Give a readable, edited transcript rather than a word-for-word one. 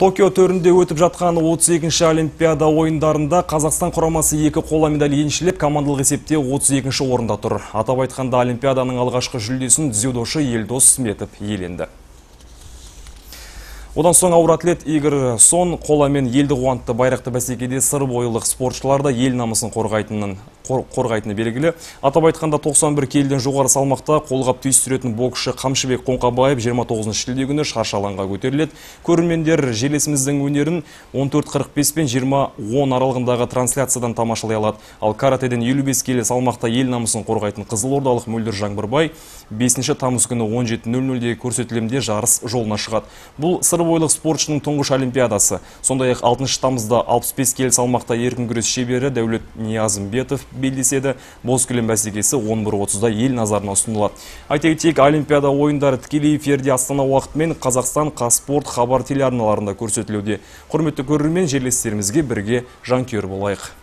Токио төрінде өтіп жатқан 32-ші Олимпиада ойындарында Қазақстан құрамасы 2 қола медаль еншілеп, командалық есепте 32-ші орында тұр. Атап айтқанда Олимпиаданың алғашқы жүлдесін дзюдошы Елдос Сметов иеленді. Одан соң ауыр атлет Игорь Сон қоламен елді қуантты. Байрақты бәсекеде сыр бойлық спортшылар да ел намысын қорғайтыны белгілі. Атап айтқанда 91 келіден жоғары салмақта қолғап түйістіретін боксшы Қамшыбек Қоңқабаев 29 шілде күні шаршы алаңға көтеріледі. Көрермендер желесіміздің өнерін 14:45 пен 20:10 аралығындағы трансляциядан тамашалай алады. Ал каратеден 55 келі салмақта ел намысын қорғайтын қызылордалық Мөлдір Жаңбырбай 5 тамыз күні 17:00-де көрсетілімде жарыс жолына шығады. Бұл сыр бойлық спортшының тұңғыш олимпиадасы. Сондай-ақ 6 тамызда 65 келі салмақта еркін күрес шебері Дәулет Ниязымбетов белдеседі. Боз кілем бәсекесі 11:30-да ел назарына ұсынылады. Айта кетейік, олимпиада ойындары тікелей эфирде Астана уақытымен Қазақстан Қазспорт хабар телеарналарында көрсетілуде. Құрметті көрермен, жерлестерімізге бірге жанкүйер болайық.